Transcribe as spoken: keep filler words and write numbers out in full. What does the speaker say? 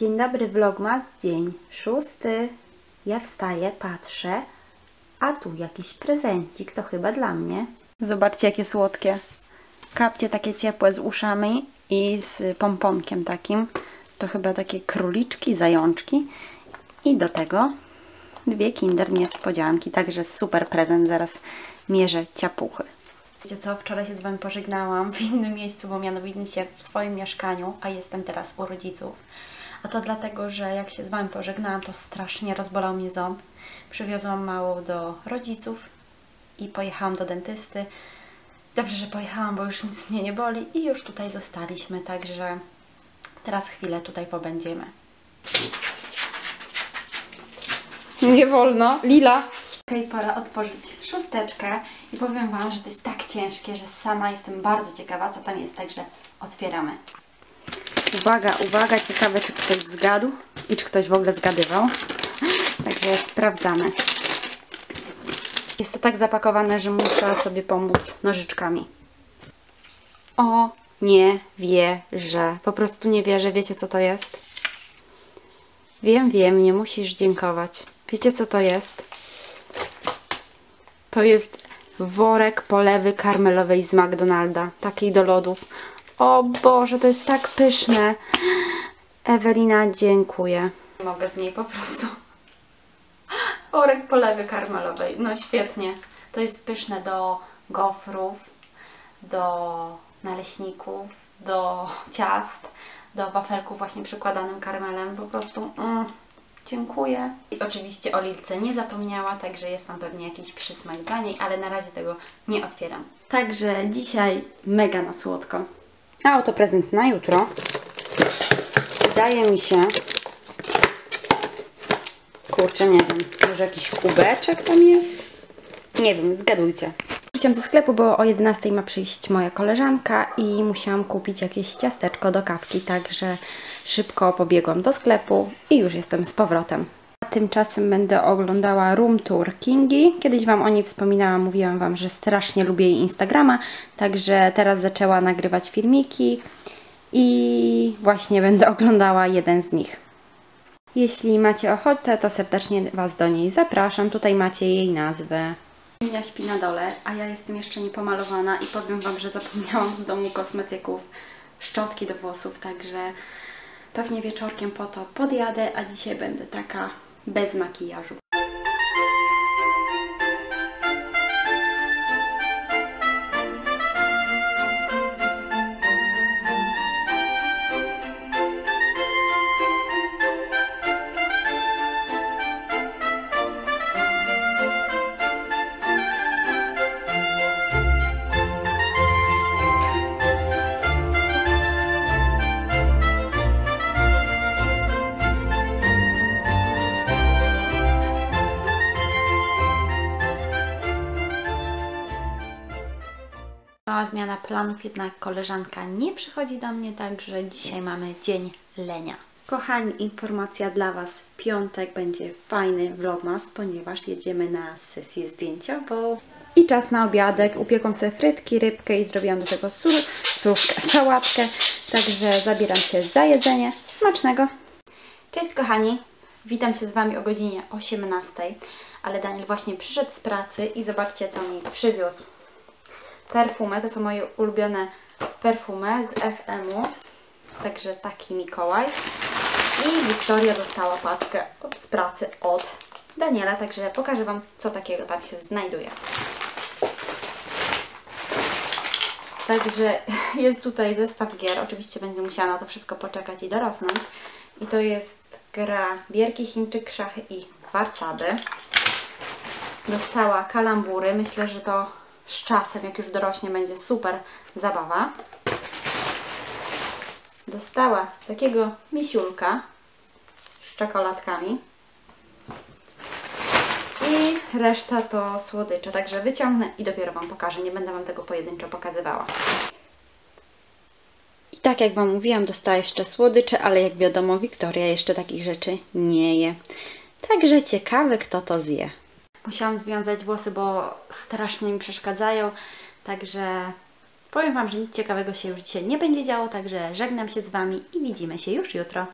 Dzień dobry, vlogmas, dzień szósty. Ja wstaję, patrzę, a tu jakiś prezencik, to chyba dla mnie. Zobaczcie, jakie słodkie. Kapcie takie ciepłe z uszami i z pomponkiem takim. To chyba takie króliczki, zajączki. I do tego dwie Kinder Niespodzianki, także super prezent. Zaraz mierzę ciapuchy. Wiecie co, wczoraj się z Wami pożegnałam w innym miejscu, bo mianowicie w swoim mieszkaniu, a jestem teraz u rodziców. A to dlatego, że jak się z Wami pożegnałam, to strasznie rozbolał mnie ząb. Przywiozłam małą do rodziców i pojechałam do dentysty. Dobrze, że pojechałam, bo już nic mnie nie boli i już tutaj zostaliśmy, także teraz chwilę tutaj pobędziemy. Nie wolno, Lila! Okej, pora otworzyć szósteczkę i powiem Wam, że to jest tak ciężkie, że sama jestem bardzo ciekawa, co tam jest, także otwieramy. Uwaga, uwaga, ciekawe, czy ktoś zgadł i czy ktoś w ogóle zgadywał. Także sprawdzamy. Jest to tak zapakowane, że muszę sobie pomóc nożyczkami. O, nie wierzę. Po prostu nie wierzę. Wiecie, co to jest? Wiem, wiem, nie musisz dziękować. Wiecie, co to jest? To jest worek polewy karmelowej z McDonalda. Takiej do lodów. O Boże, to jest tak pyszne. Ewelina, dziękuję. Nie mogę z niej po prostu. Worek polewy karmelowej. No świetnie. To jest pyszne do gofrów, do naleśników, do ciast, do wafelków właśnie przykładanym karmelem. Po prostu mm, dziękuję. I oczywiście o Lilce nie zapomniała, także jest tam pewnie jakiś przysmak dla niej, ale na razie tego nie otwieram. Także dzisiaj mega na słodko. A oto prezent na jutro. Wydaje mi się... Kurczę, nie wiem. Może jakiś kubeczek tam jest? Nie wiem, zgadujcie. Wróciłam ze sklepu, bo o jedenastej ma przyjść moja koleżanka i musiałam kupić jakieś ciasteczko do kawki, także szybko pobiegłam do sklepu i już jestem z powrotem. A tymczasem będę oglądała room tour Kingi. Kiedyś Wam o niej wspominałam, mówiłam Wam, że strasznie lubię jej Instagrama, także teraz zaczęła nagrywać filmiki i właśnie będę oglądała jeden z nich. Jeśli macie ochotę, to serdecznie Was do niej zapraszam. Tutaj macie jej nazwę. Emilia śpi na dole, a ja jestem jeszcze niepomalowana i powiem Wam, że zapomniałam z domu kosmetyków, szczotki do włosów, także pewnie wieczorkiem po to podjadę, a dzisiaj będę taka bez makijażu. Mała zmiana planów, jednak koleżanka nie przychodzi do mnie, także dzisiaj mamy dzień lenia. Kochani, informacja dla Was. W piątek będzie fajny vlogmas, ponieważ jedziemy na sesję zdjęciową. I czas na obiadek. Upiekłam sobie frytki, rybkę i zrobiłam do tego sur, surówkę, sałatkę. Także zabieram się za jedzenie. Smacznego! Cześć kochani! Witam się z Wami o godzinie osiemnastej, ale Daniel właśnie przyszedł z pracy i zobaczcie, co mi przywiózł. Perfumy, to są moje ulubione perfumy z F M u, także taki Mikołaj. I Wiktoria dostała paczkę od, z pracy od Daniela, także pokażę Wam, co takiego tam się znajduje. Także jest tutaj zestaw gier, oczywiście będzie musiała na to wszystko poczekać i dorosnąć. I to jest gra Wielki Chińczyk, szachy i warcaby. Dostała kalambury, myślę, że to z czasem, jak już dorośnie, będzie super zabawa. Dostała takiego misiulka z czekoladkami i reszta to słodycze, także wyciągnę i dopiero Wam pokażę, nie będę Wam tego pojedynczo pokazywała. I tak jak Wam mówiłam, dostała jeszcze słodycze, ale jak wiadomo, Wiktoria jeszcze takich rzeczy nie je. Także ciekawe, kto to zje. Musiałam związać włosy, bo strasznie mi przeszkadzają, także powiem Wam, że nic ciekawego się już dzisiaj nie będzie działo, także żegnam się z Wami i widzimy się już jutro.